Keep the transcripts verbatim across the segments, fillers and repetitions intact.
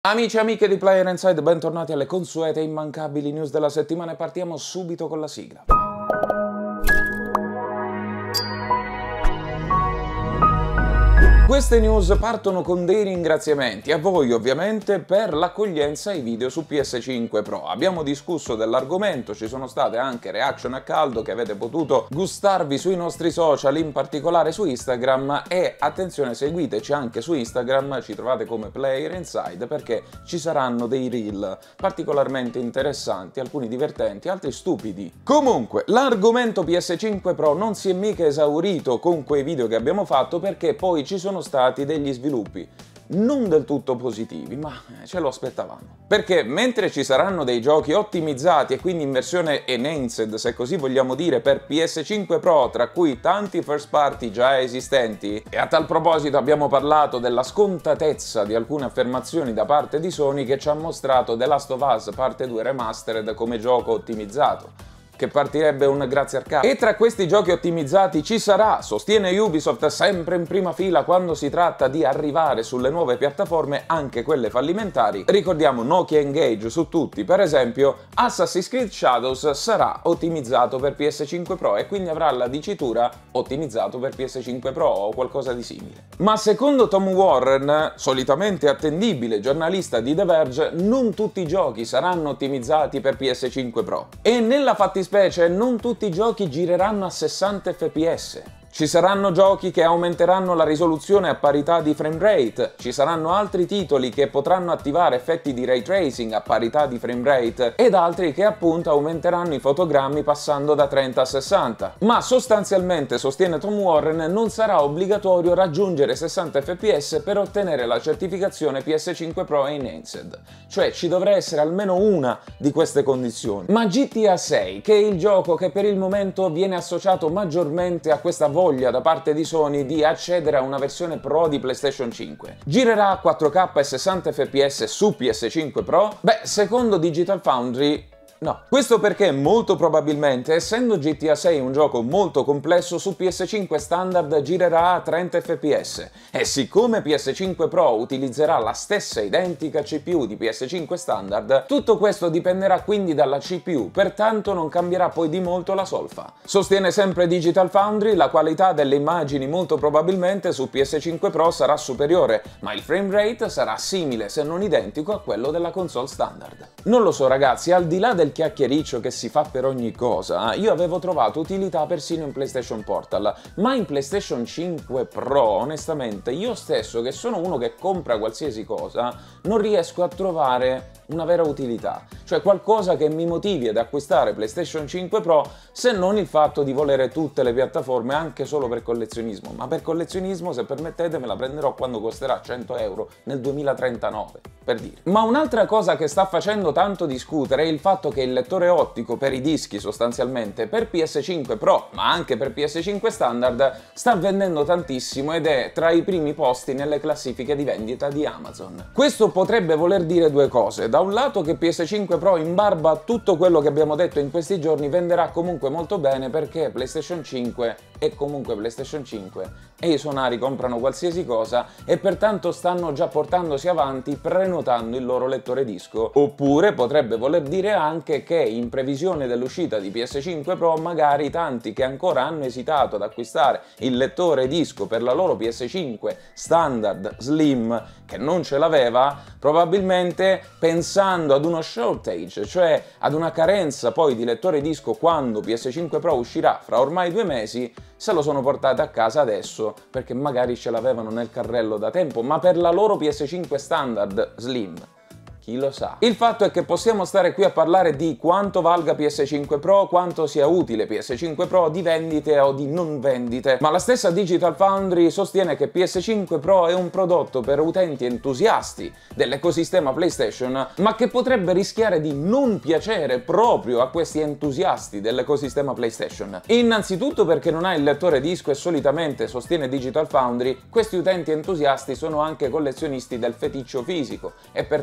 Amici e amiche di Player Inside, bentornati alle consuete e immancabili news della settimana e partiamo subito con la sigla. Queste news partono con dei ringraziamenti a voi ovviamente per l'accoglienza ai video su P S cinque Pro. Abbiamo discusso dell'argomento, ci sono state anche reaction a caldo che avete potuto gustarvi sui nostri social, in particolare su Instagram, e attenzione, seguiteci anche su Instagram, ci trovate come Player Inside perché ci saranno dei reel particolarmente interessanti, alcuni divertenti, altri stupidi. Comunque, l'argomento P S cinque Pro non si è mica esaurito con quei video che abbiamo fatto, perché poi ci sono stati degli sviluppi non del tutto positivi, ma ce lo aspettavamo. Perché mentre ci saranno dei giochi ottimizzati e quindi in versione enhanced, se così vogliamo dire, per P S cinque Pro, tra cui tanti first party già esistenti, e a tal proposito abbiamo parlato della scontatezza di alcune affermazioni da parte di Sony che ci ha mostrato The Last of Us Parte due Remastered come gioco ottimizzato, che partirebbe un grazie arcade. E tra questi giochi ottimizzati ci sarà, sostiene Ubisoft, sempre in prima fila quando si tratta di arrivare sulle nuove piattaforme, anche quelle fallimentari. Ricordiamo Nokia Engage su tutti, per esempio Assassin's Creed Shadows sarà ottimizzato per P S cinque Pro e quindi avrà la dicitura ottimizzato per P S cinque Pro o qualcosa di simile. Ma secondo Tom Warren, solitamente attendibile giornalista di The Verge, non tutti i giochi saranno ottimizzati per P S cinque Pro. E nella fattispecie Specie non tutti i giochi gireranno a sessanta F P S. Ci saranno giochi che aumenteranno la risoluzione a parità di frame rate, ci saranno altri titoli che potranno attivare effetti di ray tracing a parità di frame rate ed altri che appunto aumenteranno i fotogrammi passando da trenta a sessanta. Ma sostanzialmente, sostiene Tom Warren, non sarà obbligatorio raggiungere sessanta F P S per ottenere la certificazione P S cinque Pro Enhanced. Cioè ci dovrà essere almeno una di queste condizioni. Ma G T A sei, che è il gioco che per il momento viene associato maggiormente a questa voglia da parte di Sony di accedere a una versione Pro di PlayStation cinque, girerà a quattro K e sessanta F P S su P S cinque Pro? Beh, secondo Digital Foundry no. Questo perché molto probabilmente, essendo G T A sei un gioco molto complesso, su P S cinque standard girerà a trenta F P S e siccome P S cinque Pro utilizzerà la stessa identica C P U di P S cinque standard, tutto questo dipenderà quindi dalla C P U, pertanto non cambierà poi di molto la solfa. Sostiene sempre Digital Foundry, la qualità delle immagini molto probabilmente su P S cinque Pro sarà superiore, ma il frame rate sarà simile se non identico a quello della console standard. Non lo so ragazzi, al di là del chiacchiericcio che si fa per ogni cosa, io avevo trovato utilità persino in PlayStation Portal, ma in PlayStation cinque Pro onestamente io stesso, che sono uno che compra qualsiasi cosa, non riesco a trovare una vera utilità, cioè qualcosa che mi motivi ad acquistare PlayStation cinque Pro, se non il fatto di volere tutte le piattaforme anche solo per collezionismo. Ma per collezionismo, se permettete, me la prenderò quando costerà cento euro nel duemilatrentanove, per dire. Ma un'altra cosa che sta facendo tanto discutere è il fatto che il lettore ottico per i dischi, sostanzialmente per P S cinque Pro ma anche per P S cinque standard, sta vendendo tantissimo ed è tra i primi posti nelle classifiche di vendita di Amazon. Questo potrebbe voler dire due cose: da un lato che P S cinque Pro, in barba a tutto quello che abbiamo detto in questi giorni, venderà comunque molto bene perché PlayStation cinque è comunque PlayStation cinque e i suonari comprano qualsiasi cosa e pertanto stanno già portandosi avanti prenotando il loro lettore disco. Oppure potrebbe voler dire anche che in previsione dell'uscita di P S cinque Pro magari tanti che ancora hanno esitato ad acquistare il lettore disco per la loro P S cinque standard slim, che non ce l'aveva, probabilmente pensando ad uno shortage, cioè ad una carenza poi di lettore disco quando P S cinque Pro uscirà fra ormai due mesi, se lo sono portate a casa adesso perché magari ce l'avevano nel carrello da tempo, ma per la loro P S cinque standard slim chi lo sa. Il fatto è che possiamo stare qui a parlare di quanto valga P S cinque Pro, quanto sia utile P S cinque Pro, di vendite o di non vendite, ma la stessa Digital Foundry sostiene che P S cinque Pro è un prodotto per utenti entusiasti dell'ecosistema PlayStation, ma che potrebbe rischiare di non piacere proprio a questi entusiasti dell'ecosistema PlayStation. Innanzitutto perché non ha il lettore disco e solitamente, sostiene Digital Foundry, questi utenti entusiasti sono anche collezionisti del feticcio fisico e pertanto si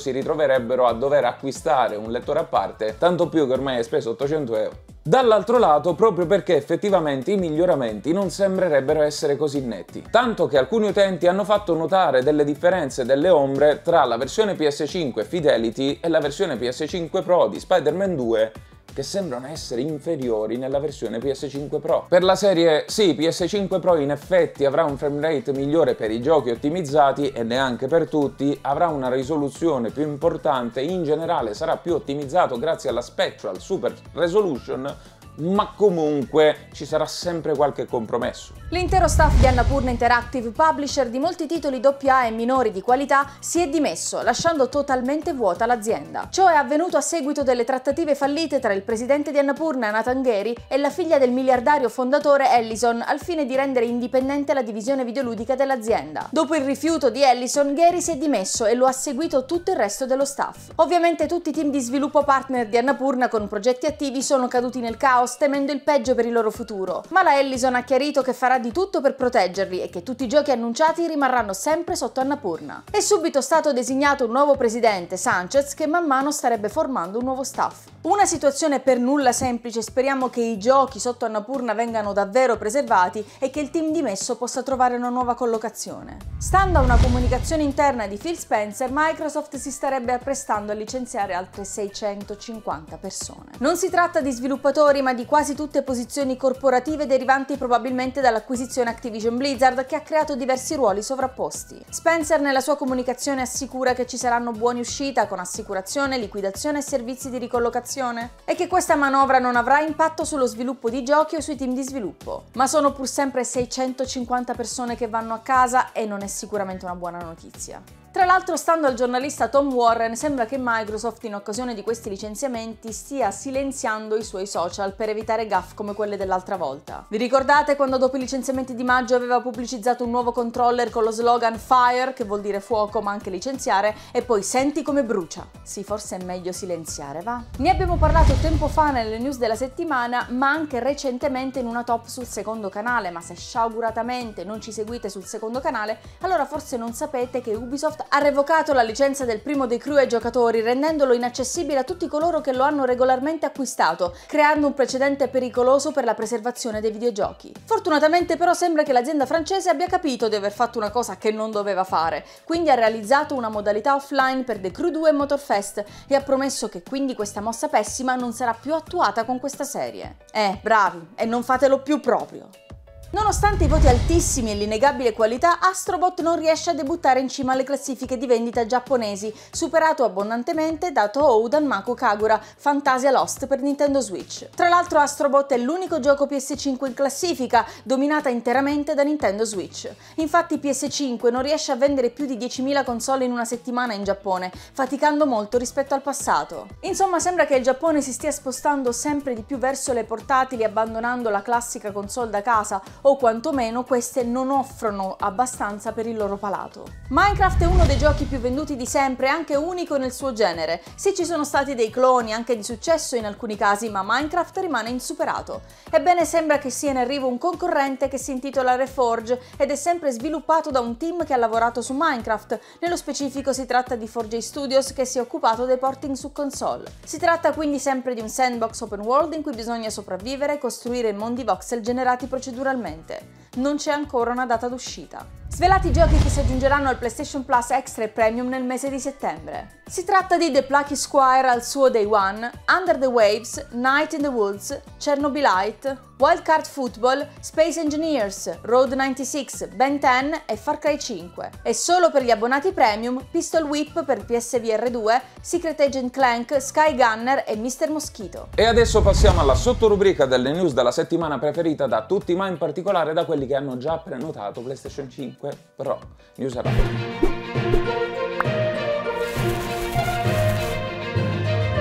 si ritroverebbero a dover acquistare un lettore a parte, tanto più che ormai hai speso ottocento euro. Dall'altro lato, proprio perché effettivamente i miglioramenti non sembrerebbero essere così netti, tanto che alcuni utenti hanno fatto notare delle differenze, delle ombre tra la versione P S cinque Fidelity e la versione P S cinque Pro di Spider-Man due, che sembrano essere inferiori nella versione P S cinque Pro. Per la serie, sì, P S cinque Pro in effetti avrà un framerate migliore per i giochi ottimizzati e neanche per tutti, avrà una risoluzione più importante, in generale sarà più ottimizzato grazie alla Spectral Super Resolution, ma comunque ci sarà sempre qualche compromesso. L'intero staff di Annapurna Interactive, publisher di molti titoli doppia A e minori di qualità, si è dimesso, lasciando totalmente vuota l'azienda. Ciò è avvenuto a seguito delle trattative fallite tra il presidente di Annapurna, Nathan Gary, e la figlia del miliardario fondatore Ellison, al fine di rendere indipendente la divisione videoludica dell'azienda. Dopo il rifiuto di Ellison, Gary si è dimesso e lo ha seguito tutto il resto dello staff. Ovviamente tutti i team di sviluppo partner di Annapurna con progetti attivi sono caduti nel caos, temendo il peggio per il loro futuro, ma la Ellison ha chiarito che farà di tutto per proteggerli e che tutti i giochi annunciati rimarranno sempre sotto Annapurna. È subito stato designato un nuovo presidente, Sanchez, che man mano starebbe formando un nuovo staff. Una situazione per nulla semplice, speriamo che i giochi sotto Annapurna vengano davvero preservati e che il team dimesso possa trovare una nuova collocazione. Stando a una comunicazione interna di Phil Spencer, Microsoft si starebbe apprestando a licenziare altre seicentocinquanta persone. Non si tratta di sviluppatori, ma di quasi tutte posizioni corporative derivanti probabilmente dall'acquisizione Activision Blizzard, che ha creato diversi ruoli sovrapposti. Spencer nella sua comunicazione assicura che ci saranno buoni uscita con assicurazione, liquidazione e servizi di ricollocazione e che questa manovra non avrà impatto sullo sviluppo di giochi o sui team di sviluppo. Ma sono pur sempre seicentocinquanta persone che vanno a casa e non è sicuramente una buona notizia. Tra l'altro, stando al giornalista Tom Warren, sembra che Microsoft in occasione di questi licenziamenti stia silenziando i suoi social per evitare gaffe come quelle dell'altra volta. Vi ricordate quando dopo i licenziamenti di maggio aveva pubblicizzato un nuovo controller con lo slogan Fire, che vuol dire fuoco ma anche licenziare, e poi senti come brucia? Sì, forse è meglio silenziare, va? Ne abbiamo parlato tempo fa nelle news della settimana, ma anche recentemente in una top sul secondo canale, ma se sciaguratamente non ci seguite sul secondo canale, allora forse non sapete che Ubisoft ha revocato la licenza del primo dei crew ai giocatori, rendendolo inaccessibile a tutti coloro che lo hanno regolarmente acquistato, creando un precedente pericoloso per la preservazione dei videogiochi. Fortunatamente però sembra che l'azienda francese abbia capito di aver fatto una cosa che non doveva fare, quindi ha realizzato una modalità offline per The Crew due e Motorfest e ha promesso che quindi questa mossa pessima non sarà più attuata con questa serie. Eh, bravi, e non fatelo più proprio. Nonostante i voti altissimi e l'innegabile qualità, Astrobot non riesce a debuttare in cima alle classifiche di vendita giapponesi, superato abbondantemente da Touhou Danmaku Kagura Fantasia Lost per Nintendo Switch. Tra l'altro Astrobot è l'unico gioco P S cinque in classifica, dominata interamente da Nintendo Switch. Infatti P S cinque non riesce a vendere più di diecimila console in una settimana in Giappone, faticando molto rispetto al passato. Insomma, sembra che il Giappone si stia spostando sempre di più verso le portatili, abbandonando la classica console da casa, o quantomeno queste non offrono abbastanza per il loro palato. Minecraft è uno dei giochi più venduti di sempre, anche unico nel suo genere. Sì, ci sono stati dei cloni, anche di successo in alcuni casi, ma Minecraft rimane insuperato. Ebbene, sembra che sia in arrivo un concorrente che si intitola Reforge ed è sempre sviluppato da un team che ha lavorato su Minecraft. Nello specifico si tratta di four J Studios, che si è occupato dei porting su console. Si tratta quindi sempre di un sandbox open world in cui bisogna sopravvivere e costruire mondi voxel generati proceduralmente. Non c'è ancora una data d'uscita. Svelati i giochi che si aggiungeranno al PlayStation Plus Extra e Premium nel mese di settembre. Si tratta di The Plucky Squire al suo Day One, Under the Waves, Night in the Woods, Chernobylite, Wildcard Football, Space Engineers, Road novantasei, Ben dieci e Far Cry cinque. E solo per gli abbonati Premium, Pistol Whip per P S V R due, Secret Agent Clank, Sky Gunner e mister Mosquito. E adesso passiamo alla sottorubrica delle news della settimana preferita da tutti, ma in particolare da quelli che hanno già prenotato PlayStation cinque Pro. News rapide.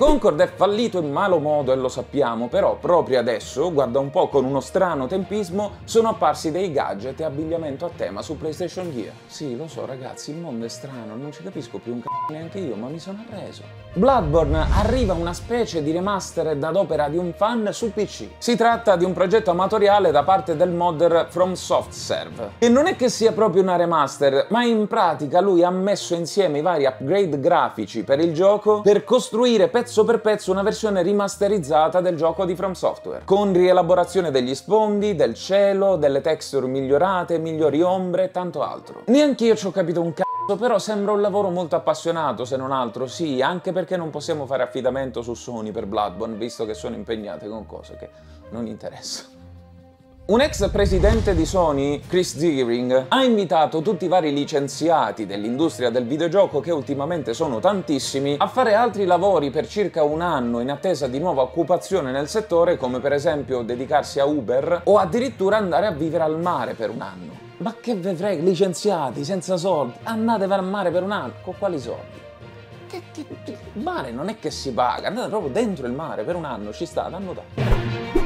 Concord è fallito in malo modo e lo sappiamo, però proprio adesso, guarda un po' con uno strano tempismo, sono apparsi dei gadget e abbigliamento a tema su PlayStation Gear. Sì, lo so ragazzi, il mondo è strano, non ci capisco più un c***o neanche io, ma mi sono arreso. Bloodborne arriva una specie di remastered ad opera di un fan su P C. Si tratta di un progetto amatoriale da parte del modder FromSoftServe. E non è che sia proprio una remaster, ma in pratica lui ha messo insieme i vari upgrade grafici per il gioco per costruire pezzo per pezzo una versione rimasterizzata del gioco di From Software, con rielaborazione degli sfondi, del cielo, delle texture migliorate, migliori ombre e tanto altro. Neanch'io ci ho capito un c***o, però sembra un lavoro molto appassionato, se non altro, sì, anche perché non possiamo fare affidamento su Sony per Bloodborne, visto che sono impegnate con cose che non interessano. Un ex presidente di Sony, Chris Deering, ha invitato tutti i vari licenziati dell'industria del videogioco, che ultimamente sono tantissimi, a fare altri lavori per circa un anno in attesa di nuova occupazione nel settore, come per esempio dedicarsi a Uber o addirittura andare a vivere al mare per un anno. Ma che ve frega, licenziati, senza soldi, andate al mare per un anno, con quali soldi? Che, che, che, il mare non è che si paga, andate proprio dentro il mare per un anno, ci sta, danno tanto.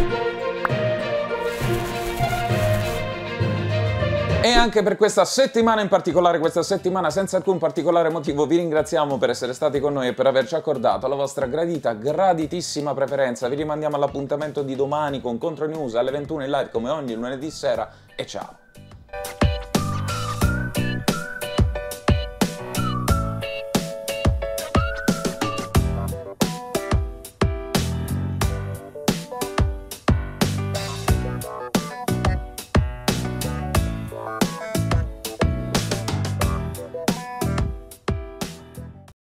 E anche per questa settimana in particolare, questa settimana senza alcun particolare motivo, vi ringraziamo per essere stati con noi e per averci accordato la vostra gradita, graditissima preferenza. Vi rimandiamo all'appuntamento di domani con Contro News alle ventuno in live come ogni lunedì sera e ciao!